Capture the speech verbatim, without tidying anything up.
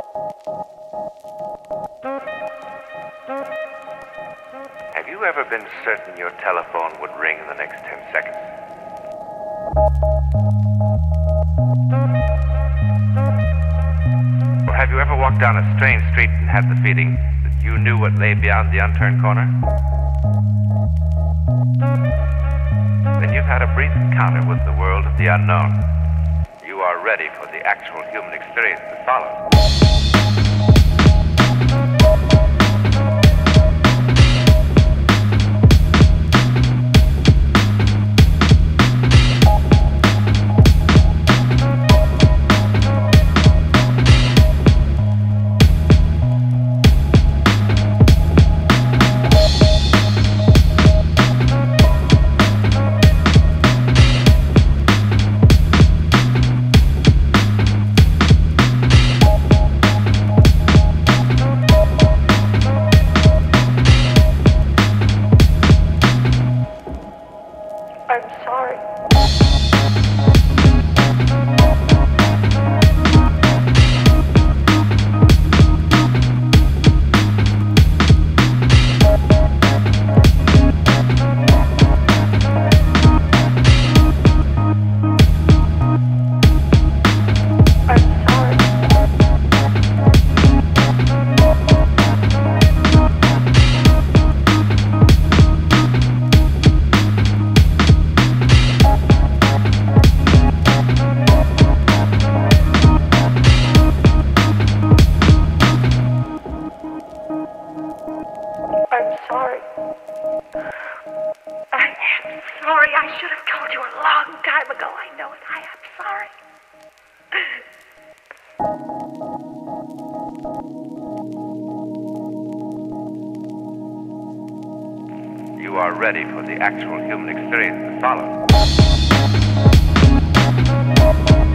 Have you ever been certain your telephone would ring in the next ten seconds? Or have you ever walked down a strange street and had the feeling that you knew what lay beyond the unturned corner? Then you've had a brief encounter with the world of the unknown. You are ready for the actual human experience that follows. You are ready for the actual human experience that follows.